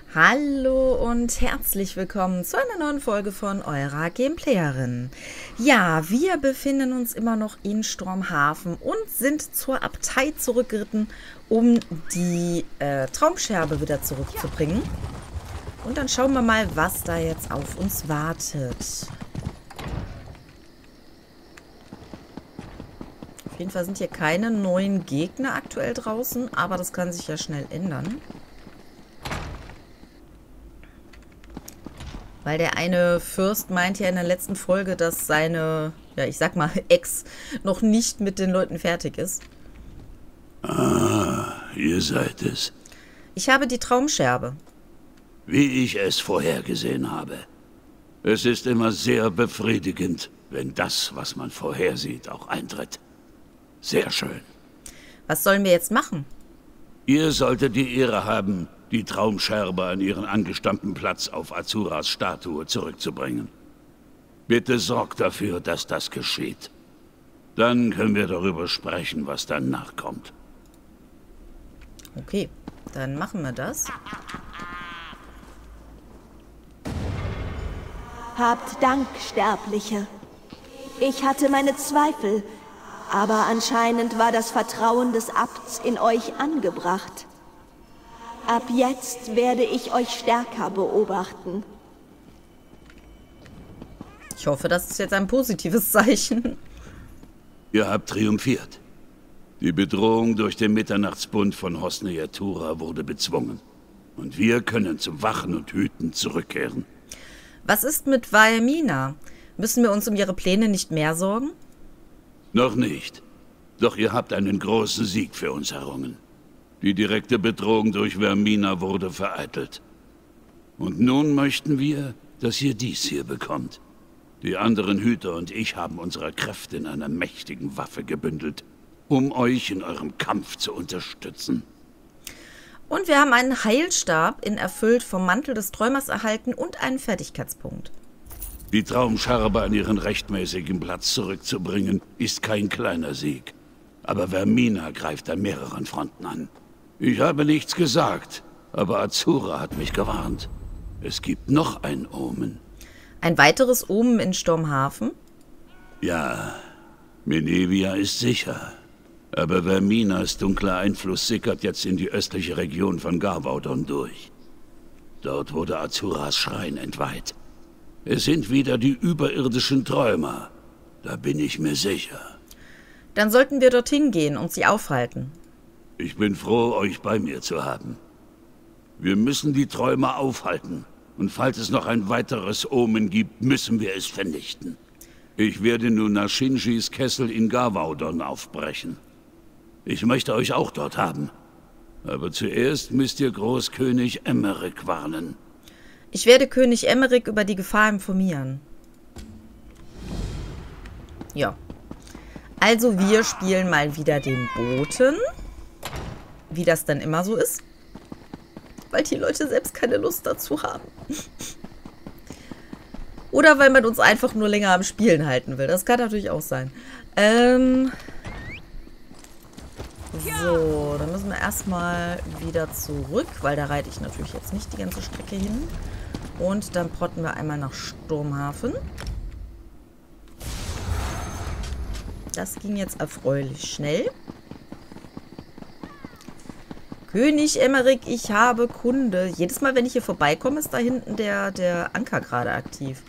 Hallo und herzlich willkommen zu einer neuen Folge von eurer Gameplayerin. Ja, wir befinden uns immer noch in Stormhafen und sind zur Abtei zurückgeritten, um die Traumscherbe wieder zurückzubringen. Und dann schauen wir mal, was da jetzt auf uns wartet. Auf jeden Fall sind hier keine neuen Gegner aktuell draußen, aber das kann sich ja schnell ändern. Weil der eine Fürst meinte ja in der letzten Folge, dass seine, ja ich sag mal, Ex noch nicht mit den Leuten fertig ist. Ah, ihr seid es. Ich habe die Traumscherbe. Wie ich es vorhergesehen habe. Es ist immer sehr befriedigend, wenn das, was man vorhersieht, auch eintritt. Sehr schön. Was sollen wir jetzt machen? Ihr solltet die Ehre haben, die Traumscherbe an ihren angestammten Platz auf Azuras Statue zurückzubringen. Bitte sorgt dafür, dass das geschieht. Dann können wir darüber sprechen, was danach kommt. Okay, dann machen wir das. Habt Dank, Sterbliche. Ich hatte meine Zweifel, aber anscheinend war das Vertrauen des Abts in euch angebracht. Ab jetzt werde ich euch stärker beobachten. Ich hoffe, das ist jetzt ein positives Zeichen. Ihr habt triumphiert. Die Bedrohung durch den Mitternachtsbund von Hosne Yatura wurde bezwungen. Und wir können zum Wachen und Hüten zurückkehren. Was ist mit Valmina? Müssen wir uns um ihre Pläne nicht mehr sorgen? Noch nicht. Doch ihr habt einen großen Sieg für uns errungen. Die direkte Bedrohung durch Vermina wurde vereitelt. Und nun möchten wir, dass ihr dies hier bekommt. Die anderen Hüter und ich haben unsere Kräfte in einer mächtigen Waffe gebündelt, um euch in eurem Kampf zu unterstützen. Und wir haben einen Heilstab in Erfüllt vom Mantel des Träumers erhalten und einen Fertigkeitspunkt. Die Traumscherbe an ihren rechtmäßigen Platz zurückzubringen, ist kein kleiner Sieg. Aber Vermina greift an mehreren Fronten an. Ich habe nichts gesagt, aber Azura hat mich gewarnt. Es gibt noch ein Omen. Ein weiteres Omen in Stormhafen? Ja, Menevia ist sicher. Aber Verminas dunkler Einfluss sickert jetzt in die östliche Region von Garvaudon durch. Dort wurde Azuras Schrein entweiht. Es sind wieder die überirdischen Träumer. Da bin ich mir sicher. Dann sollten wir dorthin gehen und sie aufhalten. Ich bin froh, euch bei mir zu haben. Wir müssen die Träumer aufhalten. Und falls es noch ein weiteres Omen gibt, müssen wir es vernichten. Ich werde nun nach Shinjis Kessel in Garvaudon aufbrechen. Ich möchte euch auch dort haben. Aber zuerst müsst ihr Großkönig Emmerich warnen. Ich werde König Emmerich über die Gefahr informieren. Ja. Also wir spielen mal wieder den Boten. Wie das dann immer so ist. Weil die Leute selbst keine Lust dazu haben. Oder weil man uns einfach nur länger am Spielen halten will. Das kann natürlich auch sein. So, dann müssen wir erstmal wieder zurück, weil da reite ich natürlich jetzt nicht die ganze Strecke hin. Und dann potten wir einmal nach Stormhafen. Das ging jetzt erfreulich schnell. König Emmerich, ich habe Kunde. Jedes Mal, wenn ich hier vorbeikomme, ist da hinten der Anker gerade aktiv.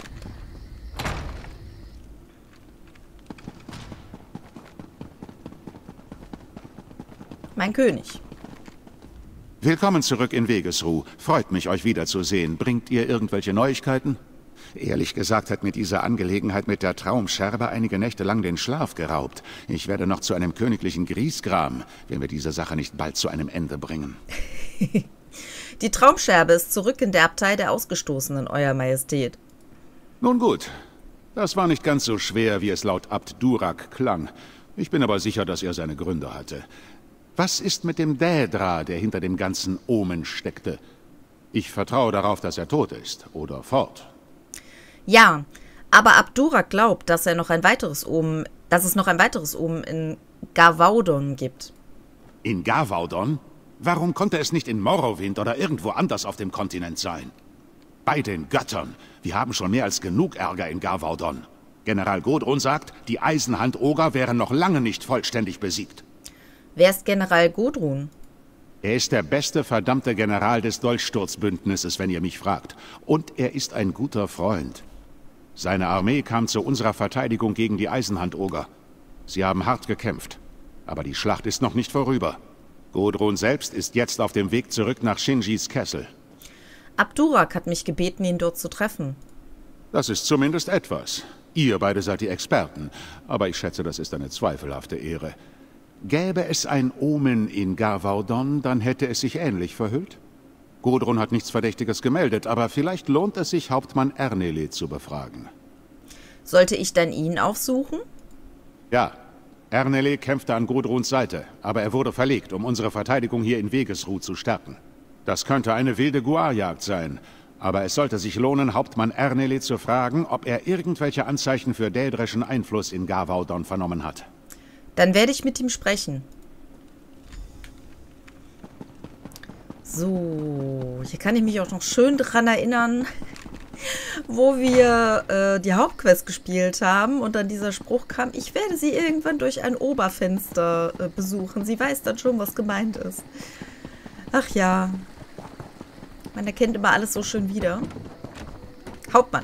Mein König. Willkommen zurück in Wegesruh. Freut mich, euch wiederzusehen. Bringt ihr irgendwelche Neuigkeiten? Ehrlich gesagt hat mir diese Angelegenheit mit der Traumscherbe einige Nächte lang den Schlaf geraubt. Ich werde noch zu einem königlichen Griesgram, wenn wir diese Sache nicht bald zu einem Ende bringen. Die Traumscherbe ist zurück in der Abtei der Ausgestoßenen, Euer Majestät. Nun gut. Das war nicht ganz so schwer, wie es laut Abt Durak klang. Ich bin aber sicher, dass er seine Gründe hatte. Was ist mit dem Dädra, der hinter dem ganzen Omen steckte? Ich vertraue darauf, dass er tot ist. Oder fort. Ja, aber Abdurak glaubt, dass es noch ein weiteres Omen in Garvaudon gibt. In Garvaudon? Warum konnte es nicht in Morrowind oder irgendwo anders auf dem Kontinent sein? Bei den Göttern. Wir haben schon mehr als genug Ärger in Garvaudon. General Gudrun sagt, die Eisenhand-Oger wären noch lange nicht vollständig besiegt. Wer ist General Gudrun? Er ist der beste verdammte General des Dolchsturzbündnisses, wenn ihr mich fragt. Und er ist ein guter Freund. Seine Armee kam zu unserer Verteidigung gegen die Eisenhand-Oger. Sie haben hart gekämpft. Aber die Schlacht ist noch nicht vorüber. Gudrun selbst ist jetzt auf dem Weg zurück nach Shinjis Kessel. Abdurak hat mich gebeten, ihn dort zu treffen. Das ist zumindest etwas. Ihr beide seid die Experten, aber ich schätze, das ist eine zweifelhafte Ehre. Gäbe es ein Omen in Garvaudon, dann hätte es sich ähnlich verhüllt. Gudrun hat nichts Verdächtiges gemeldet, aber vielleicht lohnt es sich, Hauptmann Ernele zu befragen. Sollte ich dann ihn aufsuchen? Ja, Ernele kämpfte an Gudruns Seite, aber er wurde verlegt, um unsere Verteidigung hier in Wegesruh zu stärken. Das könnte eine wilde Guar-Jagd sein, aber es sollte sich lohnen, Hauptmann Ernele zu fragen, ob er irgendwelche Anzeichen für dädrischen Einfluss in Garvaudon vernommen hat. Dann werde ich mit ihm sprechen. So, hier kann ich mich auch noch schön dran erinnern, wo wir die Hauptquest gespielt haben und dann dieser Spruch kam, ich werde sie irgendwann durch ein Oberfenster besuchen. Sie weiß dann schon, was gemeint ist. Ach ja, man erkennt immer alles so schön wieder. Hauptmann.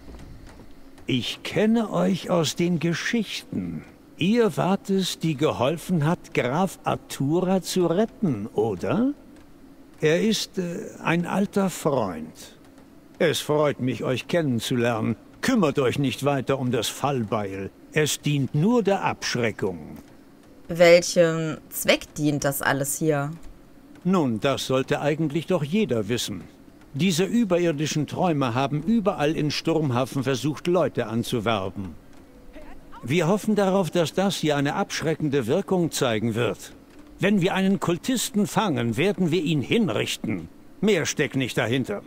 Ich kenne euch aus den Geschichten. Ihr wart es, die geholfen hat, Graf Artura zu retten, oder? Er ist ein alter Freund. Es freut mich, euch kennenzulernen. Kümmert euch nicht weiter um das Fallbeil. Es dient nur der Abschreckung. Welchem Zweck dient das alles hier? Nun, das sollte eigentlich doch jeder wissen. Diese überirdischen Träume haben überall in Sturmhafen versucht, Leute anzuwerben. Wir hoffen darauf, dass das hier eine abschreckende Wirkung zeigen wird. Wenn wir einen Kultisten fangen, werden wir ihn hinrichten. Mehr steckt nicht dahinter.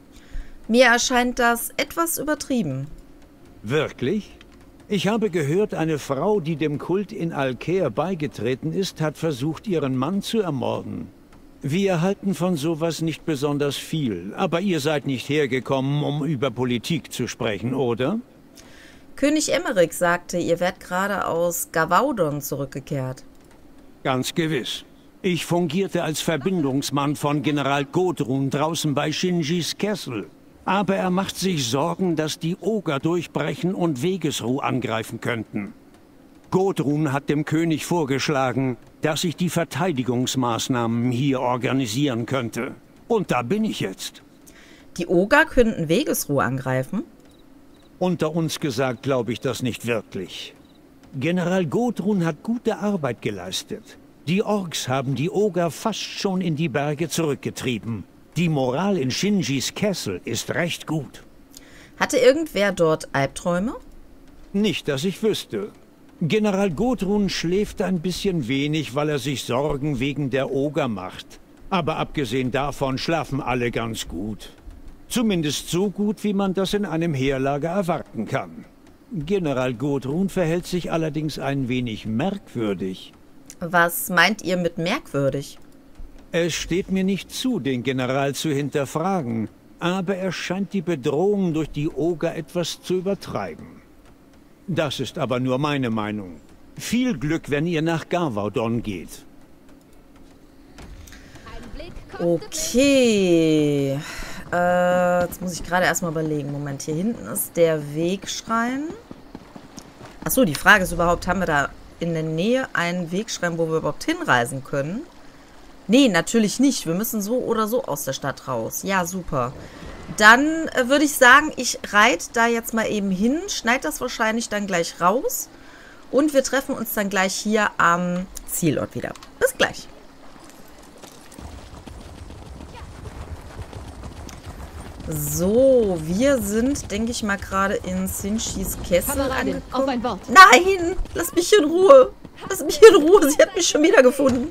Mir erscheint das etwas übertrieben. Wirklich? Ich habe gehört, eine Frau, die dem Kult in Alcaer beigetreten ist, hat versucht, ihren Mann zu ermorden. Wir halten von sowas nicht besonders viel, aber ihr seid nicht hergekommen, um über Politik zu sprechen, oder? König Emmerich sagte, ihr wärt gerade aus Garvaudon zurückgekehrt. Ganz gewiss. Ich fungierte als Verbindungsmann von General Gudrun draußen bei Shinjis Kessel. Aber er macht sich Sorgen, dass die Oger durchbrechen und Wegesruh angreifen könnten. Gudrun hat dem König vorgeschlagen, dass ich die Verteidigungsmaßnahmen hier organisieren könnte. Und da bin ich jetzt. Die Oger könnten Wegesruh angreifen? Unter uns gesagt glaube ich das nicht wirklich. General Gudrun hat gute Arbeit geleistet. Die Orks haben die Oger fast schon in die Berge zurückgetrieben. Die Moral in Shinjis Kessel ist recht gut. Hatte irgendwer dort Albträume? Nicht, dass ich wüsste. General Gudrun schläft ein bisschen wenig, weil er sich Sorgen wegen der Oger macht. Aber abgesehen davon schlafen alle ganz gut. Zumindest so gut, wie man das in einem Heerlager erwarten kann. General Gudrun verhält sich allerdings ein wenig merkwürdig. Was meint ihr mit merkwürdig? Es steht mir nicht zu, den General zu hinterfragen, aber er scheint die Bedrohung durch die Oger etwas zu übertreiben. Das ist aber nur meine Meinung. Viel Glück, wenn ihr nach Garvaudon geht. Okay. Jetzt muss ich gerade erstmal überlegen. Moment, hier hinten ist der Wegschrein. Achso, die Frage ist überhaupt, haben wir da in der Nähe einen Wegschrein, wo wir überhaupt hinreisen können? Nee, natürlich nicht. Wir müssen so oder so aus der Stadt raus. Ja, super. Dann würde ich sagen, ich reite da jetzt mal eben hin, schneide das wahrscheinlich dann gleich raus und wir treffen uns dann gleich hier am Zielort wieder. Bis gleich. So, wir sind, denke ich mal, gerade in Shinjis Kessel angekommen. Auf ein Wort. Nein, lass mich in Ruhe. Lass mich in Ruhe, sie hat mich schon wieder gefunden.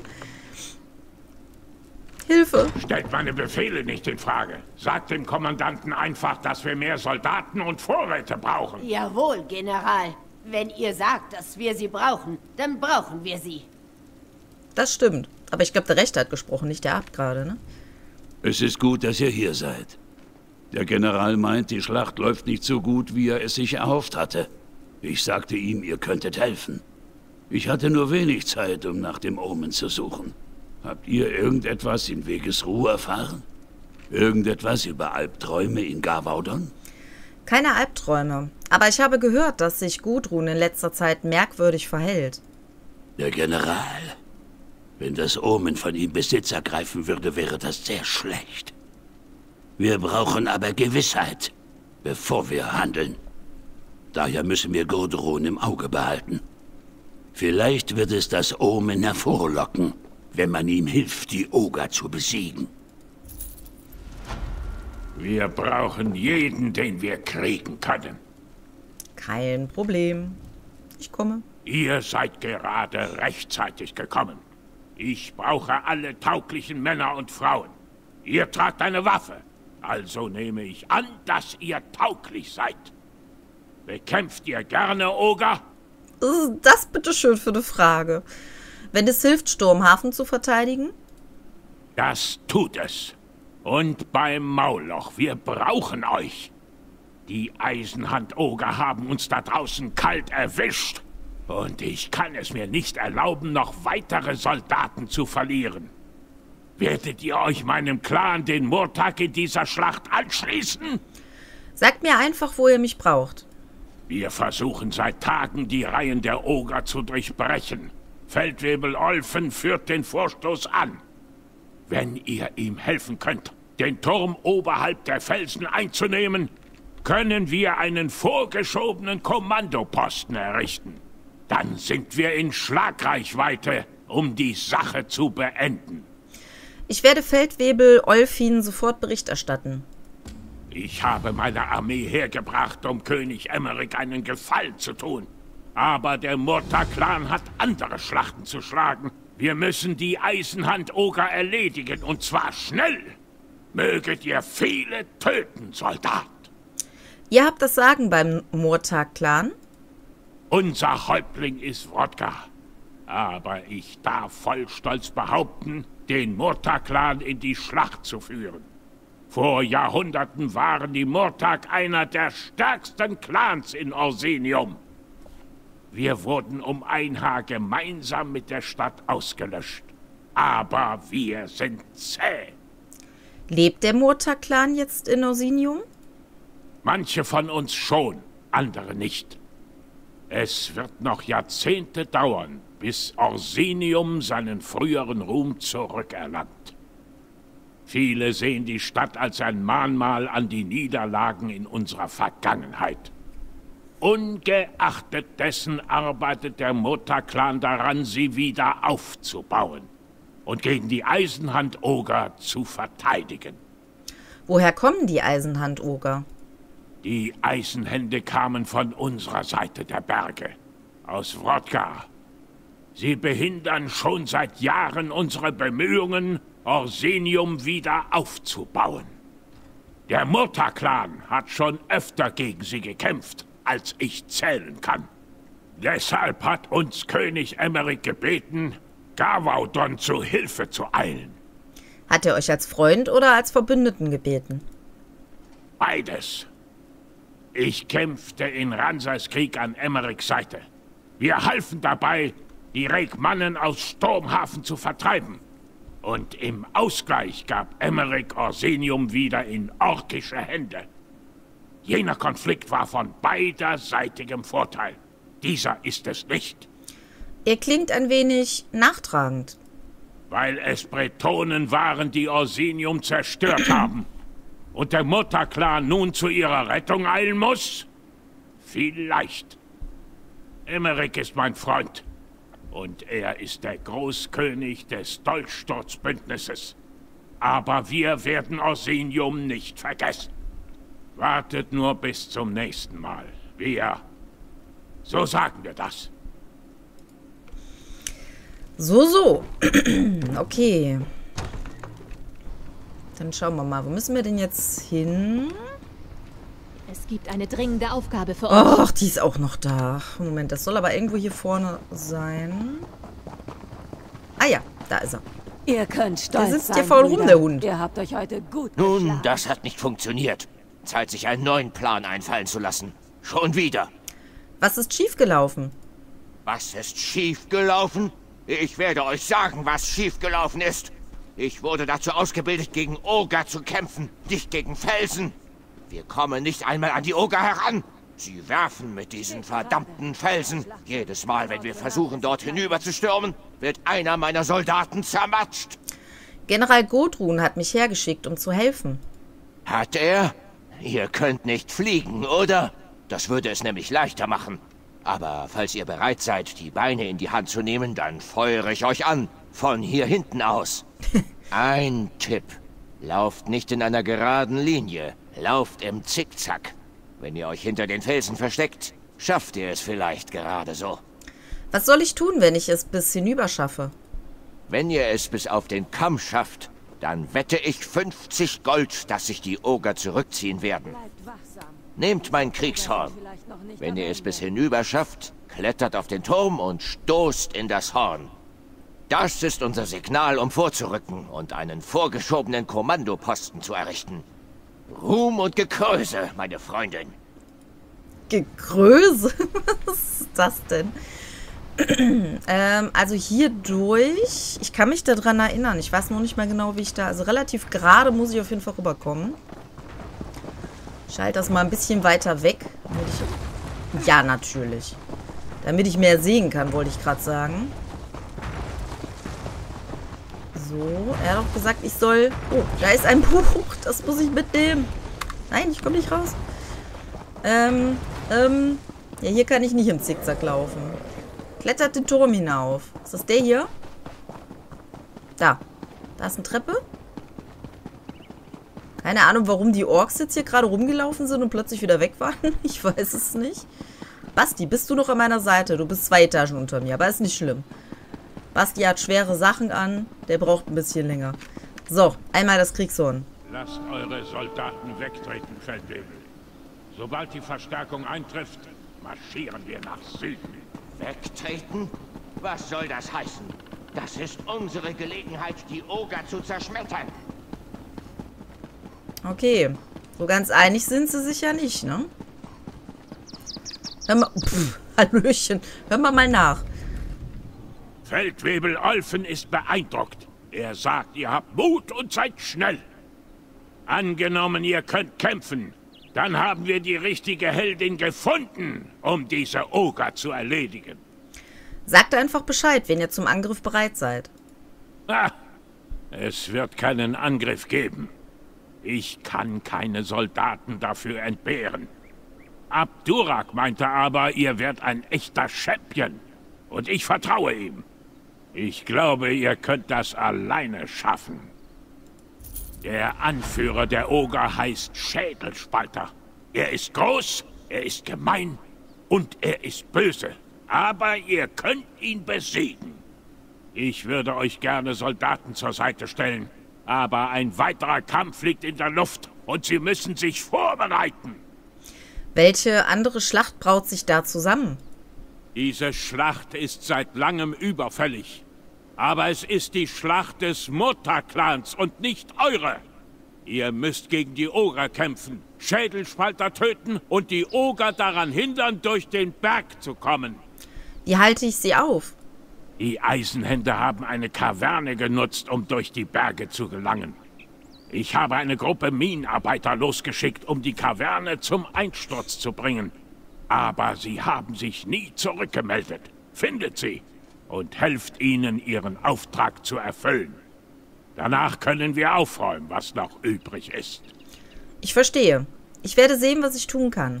Hilfe. Stellt meine Befehle nicht in Frage. Sagt dem Kommandanten einfach, dass wir mehr Soldaten und Vorräte brauchen. Jawohl, General. Wenn ihr sagt, dass wir sie brauchen, dann brauchen wir sie. Das stimmt. Aber ich glaube, der Rechte hat gesprochen, nicht der Abt gerade, ne? Es ist gut, dass ihr hier seid. Der General meint, die Schlacht läuft nicht so gut, wie er es sich erhofft hatte. Ich sagte ihm, ihr könntet helfen. Ich hatte nur wenig Zeit, um nach dem Omen zu suchen. Habt ihr irgendetwas in Wegesruh erfahren? Irgendetwas über Albträume in Gavaudon? Keine Albträume. Aber ich habe gehört, dass sich Gudrun in letzter Zeit merkwürdig verhält. Der General. Wenn das Omen von ihm Besitz ergreifen würde, wäre das sehr schlecht. Wir brauchen aber Gewissheit, bevor wir handeln. Daher müssen wir Gudrun im Auge behalten. Vielleicht wird es das Omen hervorlocken, wenn man ihm hilft, die Oger zu besiegen. Wir brauchen jeden, den wir kriegen können. Kein Problem. Ich komme. Ihr seid gerade rechtzeitig gekommen. Ich brauche alle tauglichen Männer und Frauen. Ihr tragt eine Waffe, also nehme ich an, dass ihr tauglich seid. Bekämpft ihr gerne Oger? Das bitteschön für eine Frage. Wenn es hilft, Sturmhafen zu verteidigen? Das tut es. Und beim Maulloch, wir brauchen euch. Die Eisenhand-Oger haben uns da draußen kalt erwischt. Und ich kann es mir nicht erlauben, noch weitere Soldaten zu verlieren. Werdet ihr euch meinem Clan, den Murtag, in dieser Schlacht anschließen? Sagt mir einfach, wo ihr mich braucht. Wir versuchen seit Tagen, die Reihen der Oger zu durchbrechen. Feldwebel Olfen führt den Vorstoß an. Wenn ihr ihm helfen könnt, den Turm oberhalb der Felsen einzunehmen, können wir einen vorgeschobenen Kommandoposten errichten. Dann sind wir in Schlagreichweite, um die Sache zu beenden. Ich werde Feldwebel Olfin sofort Bericht erstatten. Ich habe meine Armee hergebracht, um König Emmerich einen Gefallen zu tun. Aber der Murtag-Clan hat andere Schlachten zu schlagen. Wir müssen die Eisenhand-Oger erledigen, und zwar schnell. Möget ihr viele töten, Soldat. Ihr habt das Sagen beim Murtag-Clan? Unser Häuptling ist Wodka. Aber ich darf voll Stolz behaupten, den Murtag-Clan in die Schlacht zu führen. Vor Jahrhunderten waren die Murtag einer der stärksten Clans in Orsinium. Wir wurden um ein Haar gemeinsam mit der Stadt ausgelöscht. Aber wir sind zäh. Lebt der Murtag-Clan jetzt in Orsinium? Manche von uns schon, andere nicht. Es wird noch Jahrzehnte dauern, bis Orsinium seinen früheren Ruhm zurückerlangt. Viele sehen die Stadt als ein Mahnmal an die Niederlagen in unserer Vergangenheit. Ungeachtet dessen arbeitet der Murtag-Clan daran, sie wieder aufzubauen und gegen die Eisenhand-Oger zu verteidigen. Woher kommen die Eisenhand-Oger? Die Eisenhände kamen von unserer Seite der Berge, aus Wrodka. Sie behindern schon seit Jahren unsere Bemühungen, Orsinium wieder aufzubauen. Der Murtag-Clan hat schon öfter gegen sie gekämpft, als ich zählen kann. Deshalb hat uns König Emmerich gebeten, Gavaudon zu Hilfe zu eilen. Hat er euch als Freund oder als Verbündeten gebeten? Beides. Ich kämpfte in Ransas Krieg an Emmerichs Seite. Wir halfen dabei, die Regmannen aus Sturmhafen zu vertreiben. Und im Ausgleich gab Emmerich Orsinium wieder in orkische Hände. Jener Konflikt war von beiderseitigem Vorteil. Dieser ist es nicht. Ihr klingt ein wenig nachtragend. Weil es Bretonen waren, die Orsinium zerstört haben. Und der Murtag-Clan nun zu ihrer Rettung eilen muss? Vielleicht. Emmerich ist mein Freund. Und er ist der Großkönig des Dolchsturzbündnisses. Aber wir werden Orsinium nicht vergessen. Wartet nur bis zum nächsten Mal. So sagen wir das. So. Okay. Dann schauen wir mal. Wo müssen wir denn jetzt hin? Es gibt eine dringende Aufgabe für euch. Ach, die ist auch noch da. Moment, das soll aber irgendwo hier vorne sein. Ah Ah ja, da ist er. Ihr könnt stolz Der sitzt sein, hier faul rum, Brüder. der Hund. Ihr habt euch heute gut Nun, geschlagen. das hat nicht funktioniert. Zeit, sich einen neuen Plan einfallen zu lassen. Schon wieder. Was ist schiefgelaufen? Was ist schiefgelaufen? Ich werde euch sagen, was schiefgelaufen ist. Ich wurde dazu ausgebildet, gegen Oger zu kämpfen, nicht gegen Felsen. Wir kommen nicht einmal an die Oger heran. Sie werfen mit diesen verdammten Felsen. Jedes Mal, wenn wir versuchen, dort hinüber zu stürmen, wird einer meiner Soldaten zermatscht. General Gudrun hat mich hergeschickt, um zu helfen. Hat er? Ihr könnt nicht fliegen, oder? Das würde es nämlich leichter machen. Aber falls ihr bereit seid, die Beine in die Hand zu nehmen, dann feuere ich euch an. Von hier hinten aus. Ein Tipp. Lauft nicht in einer geraden Linie. Lauft im Zickzack. Wenn ihr euch hinter den Felsen versteckt, schafft ihr es vielleicht gerade so. Was soll ich tun, wenn ich es bis hinüber schaffe? Wenn ihr es bis auf den Kamm schafft, dann wette ich 50 Gold, dass sich die Oger zurückziehen werden. Bleibt wachsam. Nehmt mein Kriegshorn. Vielleicht noch nicht Wenn am ihr es Ende. bis hinüber schafft, klettert auf den Turm und stoßt in das Horn. Das ist unser Signal, um vorzurücken und einen vorgeschobenen Kommandoposten zu errichten. Ruhm und Gekröse, meine Freundin. Gegröße? Was ist das denn? Also hier durch. Ich kann mich daran erinnern. Ich weiß noch nicht mehr genau, wie ich da... Also relativ gerade muss ich auf jeden Fall rüberkommen. Ich schalte das mal ein bisschen weiter weg. Damit ich, ja, natürlich. Damit ich mehr sehen kann, wollte ich gerade sagen. So, er hat auch gesagt, ich soll... Oh, da ist ein Buch. Das muss ich mitnehmen. Nein, ich komme nicht raus. Ja, hier kann ich nicht im Zickzack laufen. Klettert den Turm hinauf. Ist das der hier? Da. Da ist eine Treppe. Keine Ahnung, warum die Orks jetzt hier gerade rumgelaufen sind und plötzlich wieder weg waren. Ich weiß es nicht. Basti, bist du noch an meiner Seite? Du bist 2 Etagen unter mir, aber ist nicht schlimm. Basti hat schwere Sachen an. Der braucht ein bisschen länger. So, einmal das Kriegshorn. Lasst eure Soldaten wegtreten, Feldwebel. Sobald die Verstärkung eintrifft, marschieren wir nach Süden. Wegtreten? Was soll das heißen? Das ist unsere Gelegenheit, die Oger zu zerschmettern. Okay. So ganz einig sind sie sich ja nicht, ne? Hör mal... Hallöchen. Hör mal nach. Feldwebel Olfen ist beeindruckt. Er sagt, ihr habt Mut und seid schnell. Angenommen, ihr könnt kämpfen. Dann haben wir die richtige Heldin gefunden, um diese Oger zu erledigen. Sagt einfach Bescheid, wenn ihr zum Angriff bereit seid. Ah, es wird keinen Angriff geben. Ich kann keine Soldaten dafür entbehren. Abdurak meinte aber, ihr werdet ein echter Champion. Und ich vertraue ihm. Ich glaube, ihr könnt das alleine schaffen. Der Anführer der Oger heißt Schädelspalter. Er ist groß, er ist gemein und er ist böse. Aber ihr könnt ihn besiegen. Ich würde euch gerne Soldaten zur Seite stellen. Aber ein weiterer Kampf liegt in der Luft und sie müssen sich vorbereiten. Welche andere Schlacht braut sich da zusammen? Diese Schlacht ist seit langem überfällig. Aber es ist die Schlacht des Mutterclans und nicht eure. Ihr müsst gegen die Oger kämpfen, Schädelspalter töten und die Oger daran hindern, durch den Berg zu kommen. Wie halte ich sie auf? Die Eisenhände haben eine Kaverne genutzt, um durch die Berge zu gelangen. Ich habe eine Gruppe Minenarbeiter losgeschickt, um die Kaverne zum Einsturz zu bringen. Aber sie haben sich nie zurückgemeldet. Findet sie und helft ihnen, ihren Auftrag zu erfüllen. Danach können wir aufräumen, was noch übrig ist. Ich verstehe. Ich werde sehen, was ich tun kann.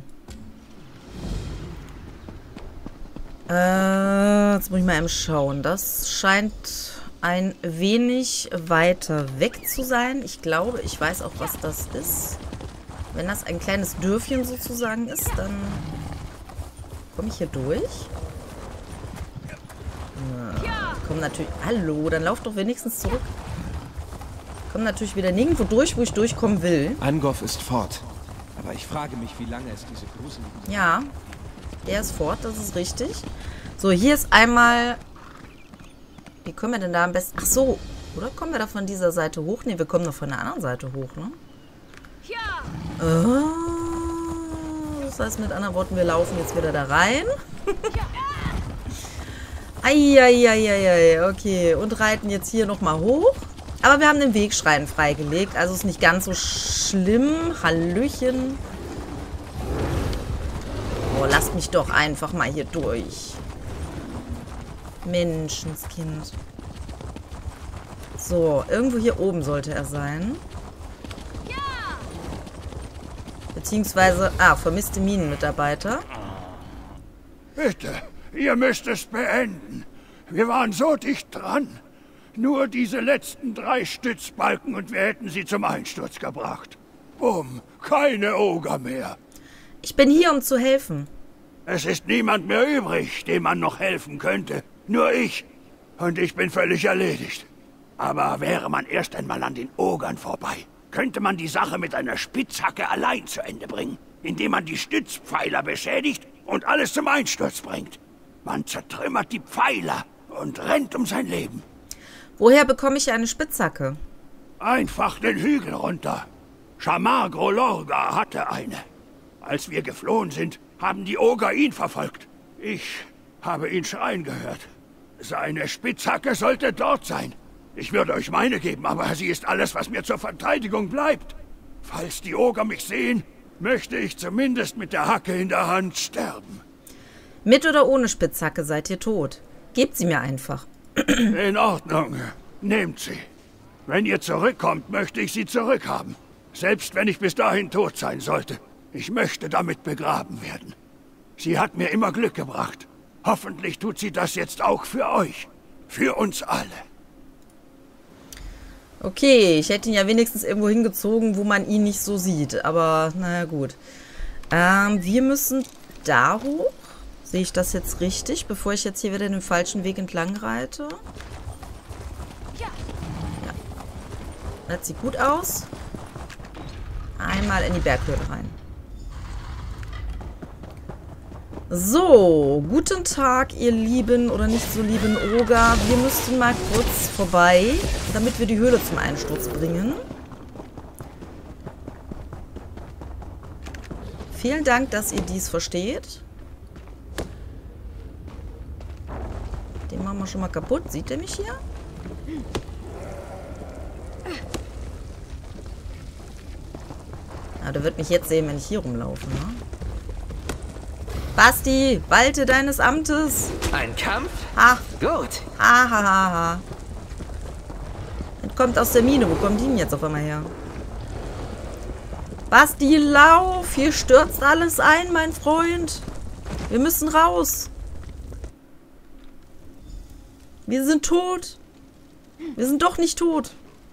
Jetzt muss ich mal eben schauen. Das scheint ein wenig weiter weg zu sein. Ich glaube, ich weiß auch, was das ist. Wenn das ein kleines Dörfchen sozusagen ist, dann komme ich hier durch. Komm natürlich... Hallo, dann lauf doch wenigstens zurück. Komm natürlich wieder nirgendwo durch, wo ich durchkommen will. Angov ist fort. Aber ich frage mich, wie lange es diese gruseligen... Ja, er ist fort, das ist richtig. So, hier ist einmal Wie kommen wir denn da am besten... Ach so, oder kommen wir da von dieser Seite hoch? Ne, wir kommen doch von der anderen Seite hoch, ne? Oh, das heißt mit anderen Worten, wir laufen jetzt wieder da rein. Eieieiei, okay. Und reiten jetzt hier nochmal hoch. Aber wir haben den Wegschrein freigelegt, also ist nicht ganz so schlimm. Hallöchen. Oh, lasst mich doch einfach mal hier durch. Menschenskind. So, irgendwo hier oben sollte er sein. Beziehungsweise, vermisste Minenmitarbeiter. Bitte, ihr müsst es beenden. Wir waren so dicht dran. Nur diese letzten 3 Stützbalken und wir hätten sie zum Einsturz gebracht. Bumm, keine Oger mehr. Ich bin hier, um zu helfen. Es ist niemand mehr übrig, dem man noch helfen könnte. Nur ich. Und ich bin völlig erledigt. Aber wäre man erst einmal an den Ogern vorbei, könnte man die Sache mit einer Spitzhacke allein zu Ende bringen, indem man die Stützpfeiler beschädigt und alles zum Einsturz bringt. Man zertrümmert die Pfeiler und rennt um sein Leben. Woher bekomme ich eine Spitzhacke? Einfach den Hügel runter. Shamar Grolorga hatte eine. Als wir geflohen sind, haben die Oger ihn verfolgt. Ich habe ihn schreien gehört. Seine Spitzhacke sollte dort sein. Ich würde euch meine geben, aber sie ist alles, was mir zur Verteidigung bleibt. Falls die Oger mich sehen, möchte ich zumindest mit der Hacke in der Hand sterben. Mit oder ohne Spitzhacke seid ihr tot. Gebt sie mir einfach. In Ordnung. Nehmt sie. Wenn ihr zurückkommt, möchte ich sie zurückhaben. Selbst wenn ich bis dahin tot sein sollte. Ich möchte damit begraben werden. Sie hat mir immer Glück gebracht. Hoffentlich tut sie das jetzt auch für euch. Für uns alle. Okay, ich hätte ihn ja wenigstens irgendwo hingezogen, wo man ihn nicht so sieht. Aber, naja, gut. Wir müssen da hoch. Sehe ich das jetzt richtig, bevor ich jetzt hier wieder den falschen Weg entlang reite? Ja. Das sieht gut aus. Einmal in die Berghöhle rein. So, guten Tag, ihr lieben oder nicht so lieben Oger. Wir müssten mal kurz vorbei, damit wir die Höhle zum Einsturz bringen. Vielen Dank, dass ihr dies versteht. Den machen wir schon mal kaputt. Sieht er mich hier? Ah, der wird mich jetzt sehen, wenn ich hier rumlaufe, ne? Basti, walte deines Amtes. Ein Kampf? Ha. Gut. Ha, ha, ha, ha. Entkommt aus der Mine. Wo kommt die denn jetzt auf einmal her? Basti, lauf! Hier stürzt alles ein, mein Freund. Wir müssen raus. Wir sind tot. Wir sind doch nicht tot.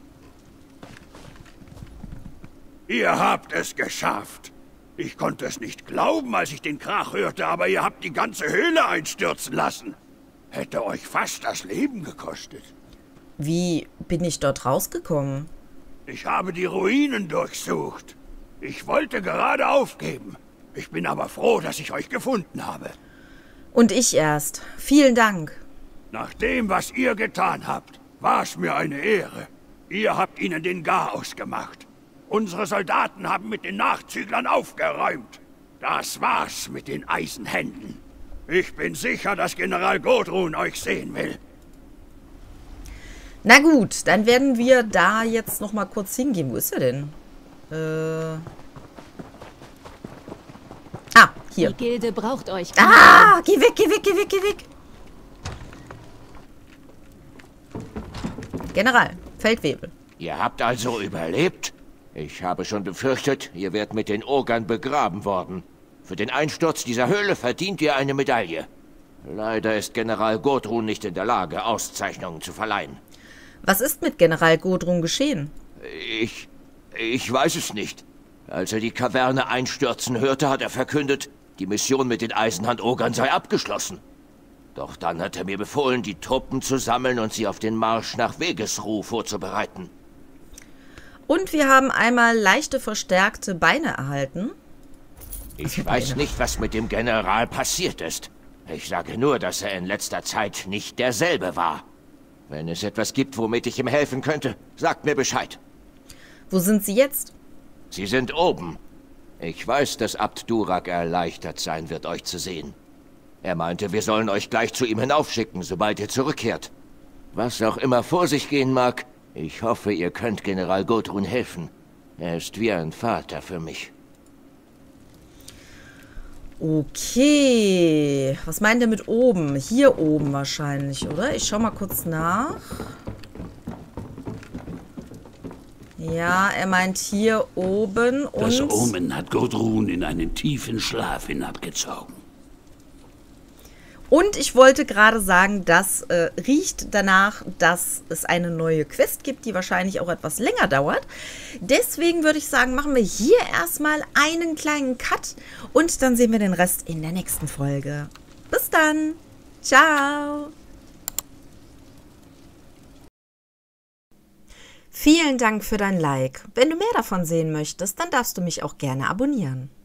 Ihr habt es geschafft. Ich konnte es nicht glauben, als ich den Krach hörte, aber ihr habt die ganze Höhle einstürzen lassen. Hätte euch fast das Leben gekostet. Wie bin ich dort rausgekommen? Ich habe die Ruinen durchsucht. Ich wollte gerade aufgeben. Ich bin aber froh, dass ich euch gefunden habe. Und ich erst. Vielen Dank. Nach dem, was ihr getan habt, war es mir eine Ehre. Ihr habt ihnen den Garaus gemacht. Unsere Soldaten haben mit den Nachzüglern aufgeräumt. Das war's mit den Eisenhänden. Ich bin sicher, dass General Gudrun euch sehen will. Na gut, dann werden wir da jetzt noch mal kurz hingehen. Wo ist er denn? Hier. Die Gilde braucht euch. Geh weg, geh weg, geh weg, geh weg. General, Feldwebel. Ihr habt also überlebt? Ich habe schon befürchtet, ihr werdet mit den Ogern begraben worden. Für den Einsturz dieser Höhle verdient ihr eine Medaille. Leider ist General Gudrun nicht in der Lage, Auszeichnungen zu verleihen. Was ist mit General Gudrun geschehen? Ich weiß es nicht. Als er die Kaverne einstürzen hörte, hat er verkündet, die Mission mit den Eisenhand-Ogern sei abgeschlossen. Doch dann hat er mir befohlen, die Truppen zu sammeln und sie auf den Marsch nach Wegesruh vorzubereiten. Und wir haben einmal leichte verstärkte Beine erhalten. Ich weiß nicht, was mit dem General passiert ist. Ich sage nur, dass er in letzter Zeit nicht derselbe war. Wenn es etwas gibt, womit ich ihm helfen könnte, sagt mir Bescheid. Wo sind Sie jetzt? Sie sind oben. Ich weiß, dass Abt Durak erleichtert sein wird, euch zu sehen. Er meinte, wir sollen euch gleich zu ihm hinaufschicken, sobald ihr zurückkehrt. Was auch immer vor sich gehen mag, ich hoffe, ihr könnt General Gudrun helfen. Er ist wie ein Vater für mich. Okay. Was meint er mit oben? Hier oben wahrscheinlich, oder? Ich schau mal kurz nach. Ja, er meint hier oben und... Das Omen hat Gudrun in einen tiefen Schlaf hinabgezogen. Und ich wollte gerade sagen, das riecht danach, dass es eine neue Quest gibt, die wahrscheinlich auch etwas länger dauert. Deswegen würde ich sagen, machen wir hier erstmal einen kleinen Cut und dann sehen wir den Rest in der nächsten Folge. Bis dann. Ciao. Vielen Dank für dein Like. Wenn du mehr davon sehen möchtest, dann darfst du mich auch gerne abonnieren.